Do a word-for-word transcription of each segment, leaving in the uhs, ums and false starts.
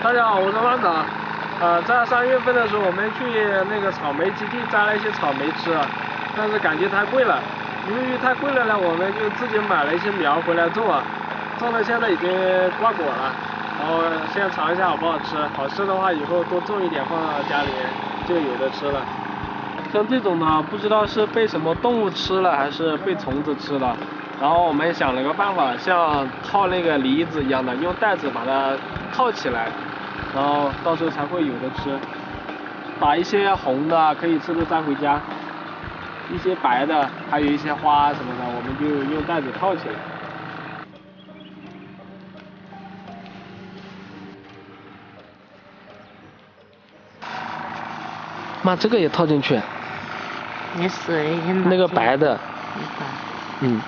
大家好，我是汪导。呃，在三月份的时候，我们去那个草莓基地摘了一些草莓吃，但是感觉太贵了。由于太贵了呢，我们就自己买了一些苗回来种啊，种的现在已经挂果了。然后现在尝一下好不好吃，好吃的话以后多种一点放到家里就有的吃了。像这种呢，不知道是被什么动物吃了还是被虫子吃了。然后我们想了个办法，像套那个梨子一样的，用袋子把它套起来，然后到时候才会有的吃。把一些红的可以吃的摘回家，一些白的，还有一些花什么的，我们就用袋子套起来。妈，这个也套进去。 也是， 那个白的。嗯。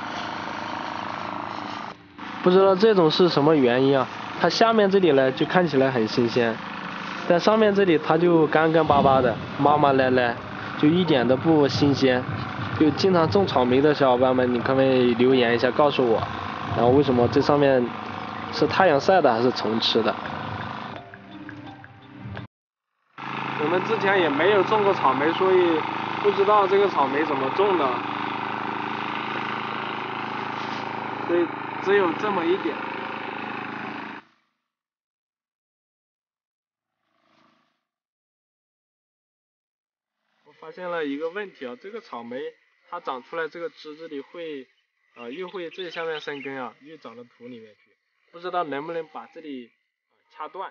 不知道这种是什么原因啊？它下面这里呢就看起来很新鲜，但上面这里它就干干巴巴的、麻麻赖赖，就一点都不新鲜。就经常种草莓的小伙伴们，你可不可以留言一下告诉我，然后为什么这上面是太阳晒的还是虫吃的？我们之前也没有种过草莓，所以不知道这个草莓怎么种的，所以只有这么一点。我发现了一个问题啊，这个草莓它长出来这个枝子里会，呃，又会最下面生根啊，又长到土里面去，不知道能不能把这里掐断，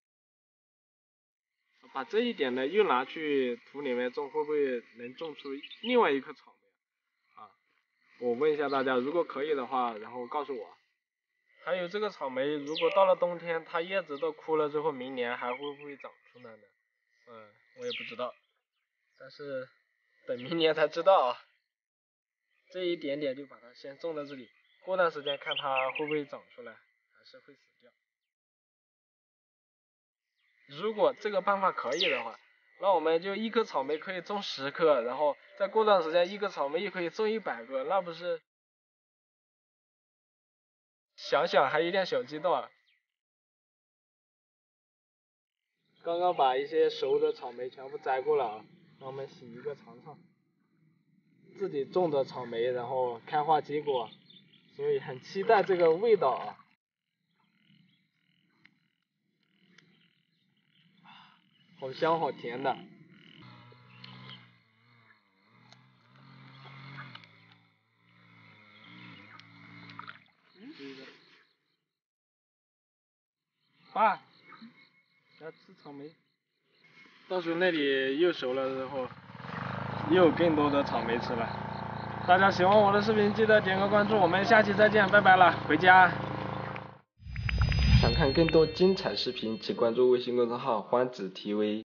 把这一点呢又拿去土里面种，会不会能种出另外一棵草莓啊？我问一下大家，如果可以的话，然后告诉我。还有这个草莓，如果到了冬天，它叶子都枯了之后，明年还会不会长出来呢？嗯，我也不知道。但是等明年才知道啊，这一点点就把它先种在这里，过段时间看它会不会长出来，还是会死掉。如果这个办法可以的话，那我们就一棵草莓可以种十颗，然后再过段时间一棵草莓又可以种一百个，那不是想想还有点小激动啊。刚刚把一些熟的草莓全部摘过了啊，让我们洗一个尝尝。自己种的草莓，然后开花结果，所以很期待这个味道啊。好香好甜的。爸，来吃草莓。到时候那里又熟了之后，又有更多的草莓吃了。大家喜欢我的视频，记得点个关注，我们下期再见，拜拜了，回家。想看更多精彩视频，请关注微信公众号欢子 T V。